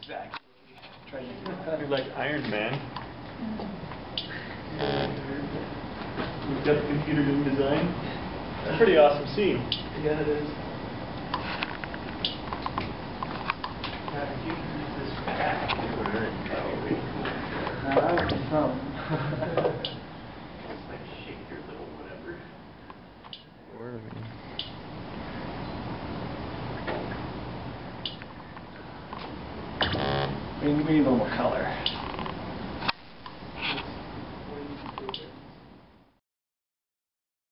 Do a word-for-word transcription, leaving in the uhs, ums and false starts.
Exactly. You're like Iron Man. We've got the computer doing design. That's a pretty awesome scene. Yeah, it is. Now I would do some. Just like shake your little whatever. Word of me. We need, we need a little more color.